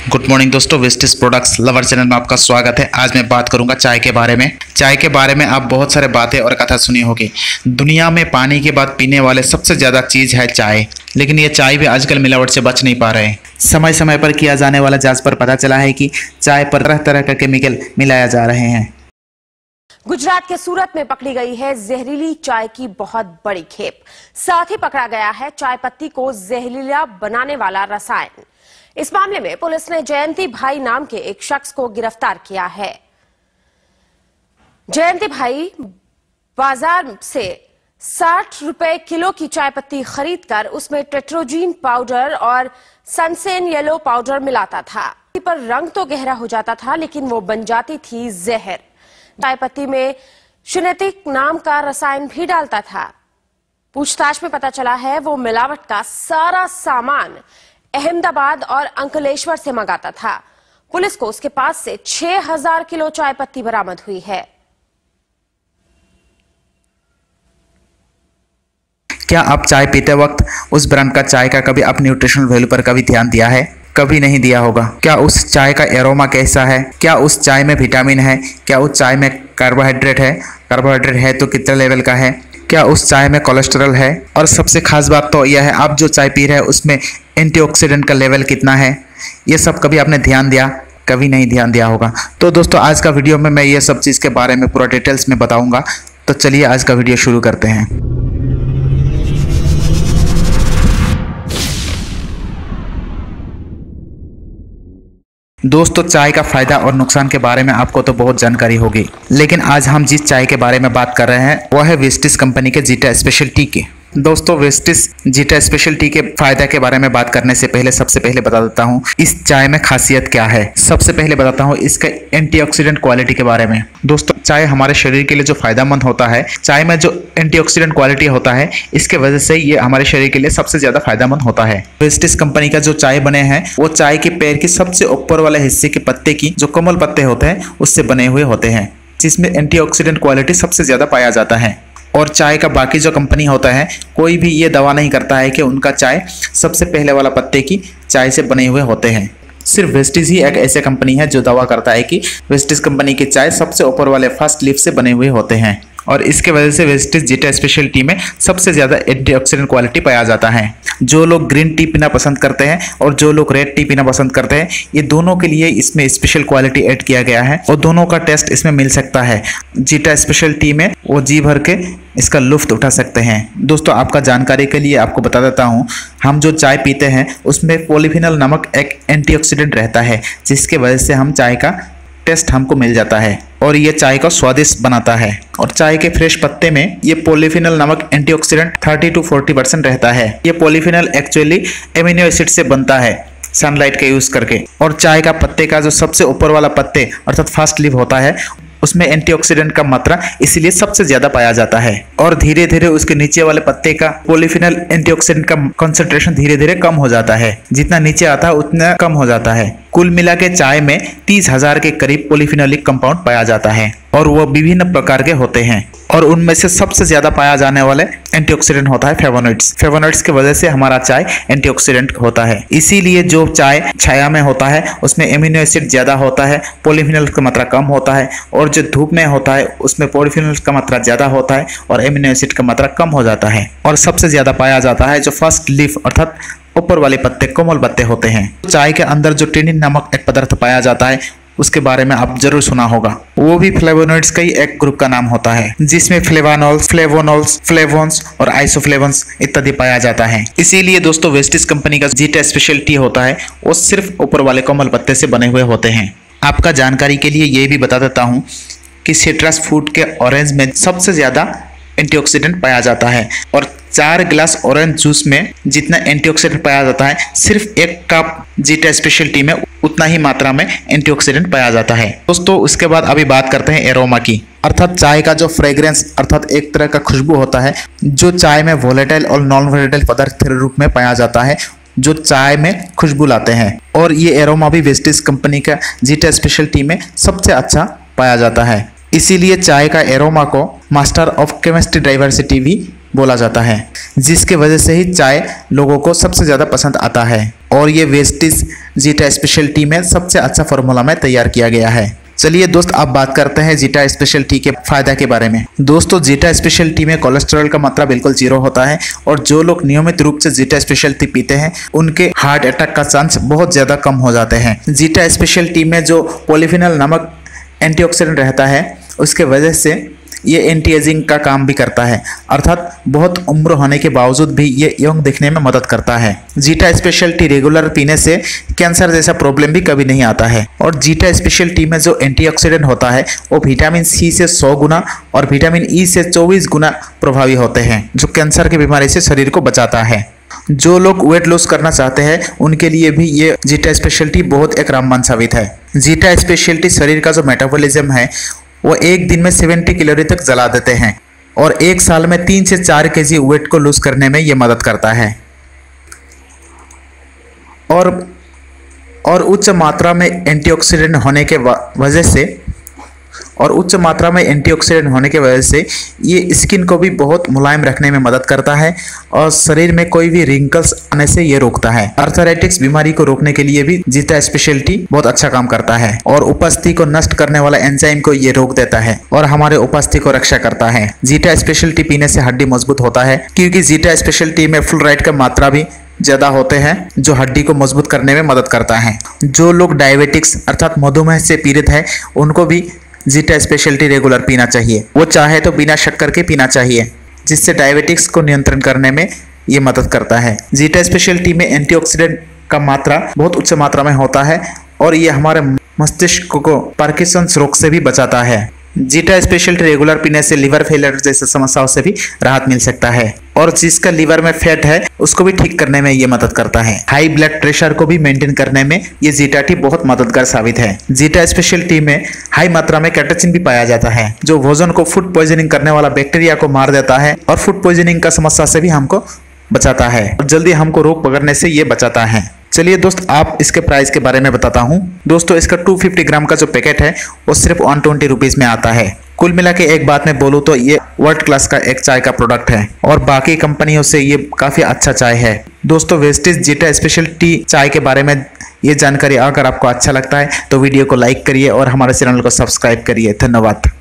Good morning दोस्तों, Vestige products lover channel में आपका स्वागत है। आज मैं बात करूंगा चाय के बारे में। चाय के बारे में आप बहुत सारे बातें और कथा सुनी होगी। दुनिया में पानी के बाद पीने वाले सबसे ज़्यादा चीज़ है चाय, लेकिन ये चाय भी आजकल मिलावट से बच नहीं पा रहे हैं। समय समय पर किया जाने वाला जांच पर पता चला है कि चाय पर तरह तरह का केमिकल मिलाया जा रहे हैं। गुजरात के सूरत में पकड़ी गई है जहरीली चाय की बहुत बड़ी खेप। साथ ही पकड़ा गया है चाय पत्ती को जहरीला बनाने वाला रसायन। इस मामले में पुलिस ने जयंती भाई नाम के एक शख्स को गिरफ्तार किया है। जयंती भाई बाजार से 60 रुपए किलो की चाय पत्ती खरीदकर उसमें टेट्रोजीन पाउडर और सनसेन येलो पाउडर मिलाता था। पर रंग तो गहरा हो जाता था, लेकिन वो बन जाती थी जहर। चाय पत्ती में शिनेटिक नाम का रसायन भी डालता था। पूछताछ में पता चला है वो मिलावट का सारा सामान अहमदाबाद और अंकलेश्वर से मंगाता था। पुलिस को उसके पास से 6000 किलो चाय पत्ती बरामद हुई है। क्या आप चाय पीते वक्त उस ब्रांड का चाय का कभी अपनी न्यूट्रिशनल वैल्यू पर कभी ध्यान दिया है? कभी नहीं दिया होगा। क्या उस चाय का एरोमा कैसा है? क्या उस चाय में विटामिन है? क्या उस चाय में कार्बोहाइड्रेट है? कार्बोहाइड्रेट है तो कितने लेवल का है? क्या उस चाय में कोलेस्ट्रॉल है? और सबसे खास बात तो यह है, आप जो चाय पी रहे हैं उसमें एंटीऑक्सीडेंट का लेवल कितना है? ये सब कभी आपने ध्यान दिया? कभी नहीं ध्यान दिया होगा। तो दोस्तों, आज का वीडियो में मैं ये सब चीज़ के बारे में पूरा डिटेल्स में बताऊंगा। तो चलिए आज का वीडियो शुरू करते हैं। दोस्तों, चाय का फायदा और नुकसान के बारे में आपको तो बहुत जानकारी होगी, लेकिन आज हम जिस चाय के बारे में बात कर रहे हैं वह है वेस्टिज कंपनी के जीटा स्पेशल टी के। दोस्तों, वेस्टिज जीटा स्पेशल टी के फायदा के बारे में बात करने से पहले सबसे पहले बता देता हूँ इस चाय में खासियत क्या है। सबसे पहले बताता हूँ इसके एंटीऑक्सीडेंट क्वालिटी के बारे में। दोस्तों, चाय हमारे शरीर के लिए जो फायदेमंद होता है, चाय में जो एंटीऑक्सीडेंट क्वालिटी होता है, इसके वजह से ये हमारे शरीर के लिए सबसे ज्यादा फायदेमंद होता है। वेस्टिज कंपनी का जो चाय बने हैं वो चाय के पेड़ के सबसे ऊपर वाले हिस्से के पत्ते की जो कोमल पत्ते होते हैं उससे बने हुए होते हैं, जिसमें एंटीऑक्सीडेंट क्वालिटी सबसे ज्यादा पाया जाता है। और चाय का बाकी जो कंपनी होता है, कोई भी ये दावा नहीं करता है कि उनका चाय सबसे पहले वाला पत्ते की चाय से बने हुए होते हैं। सिर्फ वेस्टिज ही एक ऐसे कंपनी है जो दावा करता है कि वेस्टिज कंपनी की चाय सबसे ऊपर वाले फर्स्ट लीफ से बने हुए होते हैं। और इसके वजह से वेस्टिज जीटा स्पेशल टी में सबसे ज़्यादा एंटीऑक्सीडेंट क्वालिटी पाया जाता है। जो लोग ग्रीन टी पीना पसंद करते हैं और जो लोग रेड टी पीना पसंद करते हैं, ये दोनों के लिए इसमें स्पेशल क्वालिटी ऐड किया गया है और दोनों का टेस्ट इसमें मिल सकता है। जीटा स्पेशल टी में वो जी भर के इसका लुफ्त उठा सकते हैं। दोस्तों, आपका जानकारी के लिए आपको बता देता हूँ, हम जो चाय पीते हैं उसमें पॉलीफिनॉल नामक एक एंटीऑक्सीडेंट रहता है, जिसके वजह से हम चाय का टेस्ट हमको मिल जाता है और ये चाय को स्वादिष्ट बनाता है। और चाय के फ्रेश पत्ते में ये पॉलीफिनॉल नामक एंटीऑक्सीडेंट 30 to 40% रहता है। ये पॉलीफिनॉल एक्चुअली एमिनो एसिड से बनता है सनलाइट का यूज करके। और चाय का पत्ते का जो सबसे ऊपर वाला पत्ते अर्थात फर्स्ट लीफ होता है, उसमें एंटीऑक्सीडेंट का मात्रा इसीलिए सबसे ज्यादा पाया जाता है। और धीरे धीरे उसके नीचे वाले पत्ते का पॉलीफिनॉल एंटीऑक्सीडेंट का कंसंट्रेशन धीरे धीरे कम हो जाता है। जितना नीचे आता है उतना कम हो जाता है। कुल मिला के चाय में 30,000 के करीब पॉलीफिनोलिक कंपाउंड पाया जाता है और वो विभिन्न प्रकार के होते हैं। और उनमें से सबसे ज्यादा पाया जाने वाले एंटीऑक्सीडेंट होता है फ्लेवोनॉइड्स। फ्लेवोनॉइड्स की वजह से हमारा चाय एंटीऑक्सीडेंट होता है। इसीलिए जो चाय छाया में होता है उसमें एमिनो एसिड ज्यादा होता है, पॉलीफिनॉल की मात्रा कम होता है। और जो धूप में होता है उसमें पॉलीफिनॉल का मात्रा ज्यादा होता है और एमिनो एसिड का मात्रा कम हो जाता है। और सबसे ज्यादा पाया जाता है जो फर्स्ट लीफ अर्थात ऊपर वाले पत्ते कोमल पत्ते होते हैं। चाय के अंदर जो टेनिन नामक एक पदार्थ पाया जाता है उसके बारे में आप जरूर सुना होगा। वो भी फ्लेवोनॉइड्स का ही एक ग्रुप का नाम होता है, जिसमें फ्लेवानोल्स, फ्लेवोनोल्स, फ्लेवोन्स और आइसोफ्लेवोन्स इत्यादि पाया जाता है। इसीलिए दोस्तों, वेस्टिज कंपनी का जीटा स्पेशल टी होता है वो सिर्फ ऊपर वाले कोमल पत्ते से बने हुए होते हैं। आपका जानकारी के लिए ये भी बता देता हूँ कि सिट्रस फ्रूट के ऑरेंज में सबसे ज्यादा एंटीऑक्सीडेंट पाया जाता है। और 4 गिलास ऑरेंज जूस में जितना एंटीऑक्सीडेंट पाया जाता है, सिर्फ 1 कप जीटा स्पेशल टी में उतना ही मात्रा में एंटीऑक्सीडेंट पाया जाता है। दोस्तों, उसके बाद अभी बात करते हैं एरोमा की, अर्थात चाय का जो फ्रेग्रेंस अर्थात एक तरह का खुशबू होता है जो चाय में वोलेटाइल और नॉन वोलेटाइल पदार्थ के रूप में पाया जाता है, जो चाय में खुशबू लाते हैं। और ये एरोमा भी वेस्टिज कंपनी का जीटा स्पेशल टी में सबसे अच्छा पाया जाता है। इसीलिए चाय का एरोमा को मास्टर ऑफ केमिस्ट्री डाइवर्सिटी भी बोला जाता है, जिसके वजह से ही चाय लोगों को सबसे ज़्यादा पसंद आता है। और ये वेस्टिज जीटा स्पेशल टी में सबसे अच्छा फार्मूला में तैयार किया गया है। चलिए दोस्त, आप बात करते हैं जीटा स्पेशल टी के फायदा के बारे में। दोस्तों, जीटा स्पेशल टी में कोलेस्ट्रॉल का मात्रा बिल्कुल 0 होता है और जो लोग नियमित रूप से जीटा स्पेशल टी पीते हैं उनके हार्ट अटैक का चांस बहुत ज़्यादा कम हो जाते हैं। जीटा स्पेशल टी में जो पॉलीफिनॉल नामक एंटीऑक्सीडेंट रहता है उसके वजह से ये एंटी एजिंग का काम भी करता है, अर्थात बहुत उम्र होने के बावजूद भी ये यंग दिखने में मदद करता है। जीटा स्पेशल टी रेगुलर पीने से कैंसर जैसा प्रॉब्लम भी कभी नहीं आता है। और जीटा स्पेशल टी में जो एंटीऑक्सीडेंट होता है वो विटामिन सी से 100 गुना और विटामिन ई से 24 गुना प्रभावी होते हैं, जो कैंसर की बीमारी से शरीर को बचाता है। जो लोग वेट लॉस करना चाहते हैं उनके लिए भी ये जीटा स्पेशल टी बहुत एक रामबाण साबित है। जीटा स्पेशल टी शरीर का जो मेटाबॉलिज्म है वो एक दिन में 70 कैलोरी तक जला देते हैं और एक साल में 3 से 4 केजी वेट को लूज करने में ये मदद करता है। और उच्च मात्रा में एंटीऑक्सीडेंट होने के वजह से ये स्किन को भी बहुत मुलायम रखने में मदद करता है और शरीर में कोई भी रिंकल्स आने से ये रोकता है। आर्थराइटिस बीमारी को रोकने के लिए भी जीटा स्पेशल टी बहुत अच्छा काम करता है और उपस्थिति को नष्ट करने वाला एंजाइम को ये रोक देता है और हमारे उपस्थिति को रक्षा करता है। जीटा स्पेशल टी पीने से हड्डी मजबूत होता है, क्योंकि जीटा स्पेशल टी में फ्लोराइड का मात्रा भी ज्यादा होते हैं जो हड्डी को मजबूत करने में मदद करता है। जो लोग डायबिटिक्स अर्थात मधुमेह से पीड़ित है उनको भी जीटा स्पेशल टी रेगुलर पीना चाहिए। वो चाहे तो बिना शक्कर के पीना चाहिए, जिससे डायबिटिक्स को नियंत्रण करने में ये मदद करता है। जीटा स्पेशल टी में एंटीऑक्सीडेंट का मात्रा बहुत उच्च मात्रा में होता है और ये हमारे मस्तिष्क को पार्किंसंस रोग से भी बचाता है। जीटा स्पेशल टी रेगुलर पीने से लिवर फेलियर जैसे समस्याओं से भी राहत मिल सकता है और जिसका लिवर में फैट है उसको भी ठीक करने में ये मदद करता है। हाई ब्लड प्रेशर को भी मेंटेन करने में ये जीटा टी बहुत मददगार साबित है। जीटा स्पेशल टी में हाई मात्रा में कैटेचिन भी पाया जाता है, जो भोजन को फूड पॉइजनिंग करने वाला बैक्टीरिया को मार देता है और फूड पॉइजनिंग का समस्या से भी हमको बचाता है और जल्दी हमको रोग पकड़ने से ये बचाता है। चलिए दोस्त, आप इसके प्राइस के बारे में बताता हूँ। दोस्तों, इसका 250 ग्राम का जो पैकेट है वो सिर्फ 120 रुपीज में आता है। कुल मिला के एक बात में बोलूँ तो ये वर्ल्ड क्लास का एक चाय का प्रोडक्ट है और बाकी कंपनियों से ये काफी अच्छा चाय है। दोस्तों, वेस्टिज जीटा स्पेशल टी चाय के बारे में ये जानकारी अगर आपको अच्छा लगता है तो वीडियो को लाइक करिए और हमारे चैनल को सब्सक्राइब करिए। धन्यवाद।